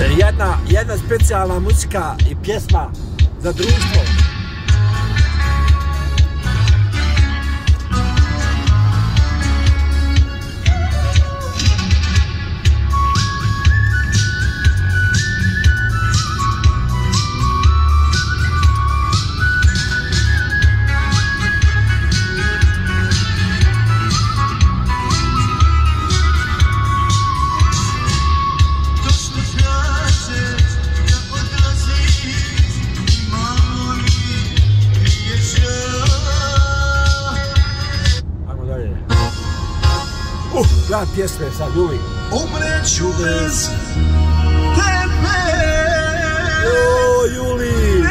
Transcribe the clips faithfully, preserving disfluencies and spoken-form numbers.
Jedna, jedna specijalna muzika i pjesma za društvo. Gledam pjesme sa Juli. Umreću bez tebe. O, Juli.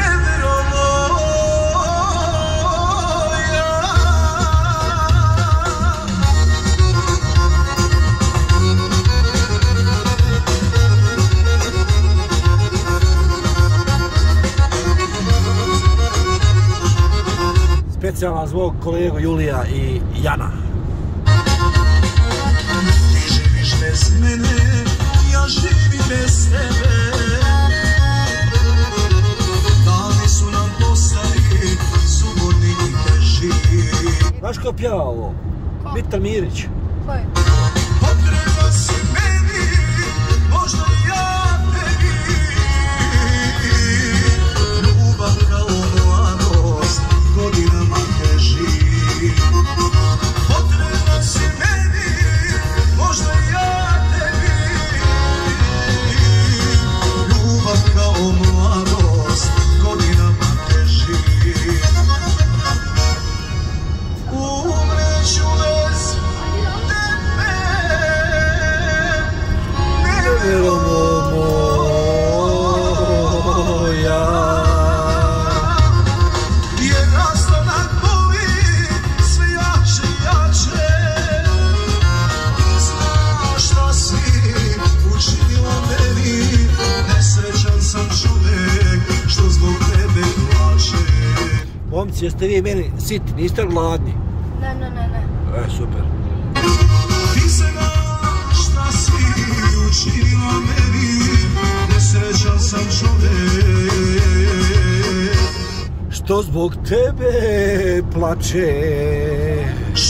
Specijalna zvuk kolegu Julija i Jana. Bez mene, ja živim bez tebe. Dani su nam postali sumorni i teži. Znaš ko pjeva ovo? Mitar Mirić. Ko je? Potreba si meni, možda ja tebi. Ljubav kao mladost, godinama teži. Potreba si meni, možda ja kao mladost, godinama teži. Umreću bez tebe. Nevjerovo moja. Jer rastanak boli sve jače i jače. Znaš šta si učinila meni. Nesrećan sam čovjek što zbog tebe plače. Momci, jeste vi meni siti, niste gladni? Ne, ne, ne, ne. E, super. Ti se znaš šta si učinila meni. Nesrećan sam čovjek Što zbog tebe plače.